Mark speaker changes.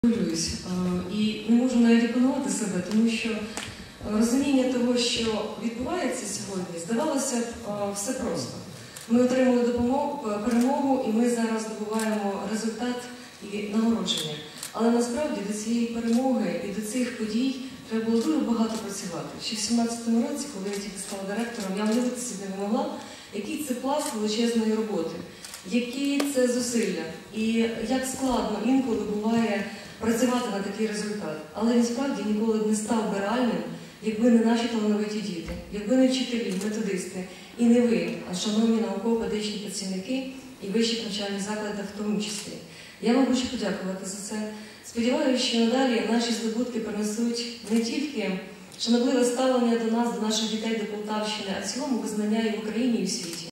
Speaker 1: Хвилююсь і не можу навіть опанувати себе, тому що розуміння того, що відбувається сьогодні, здавалося б, все просто. Ми отримали перемогу, і ми зараз здобуваємо результат і нагородження. Але насправді до цієї перемоги і до цих подій треба було дуже багато працювати. Ще в 2017 році, коли я тільки стала директором, я уявити собі не могла, який це пласт величезної роботи, які це зусилля і як складно інколи буває працювати на такий результат. Але він справді ніколи б не став би реальним, якби не наші талановиті діти, якби не вчителі, методисти і не ви, а шановні науково-педагогічні працівники і вищих навчальних закладах в тому числі. Я вам хочу подякувати за це. Сподіваюся, що надалі наші здобутки принесуть не тільки шанобливе ставлення до нас, до наших дітей, до Полтавщини, а в цілому визнання і в Україні, і в світі.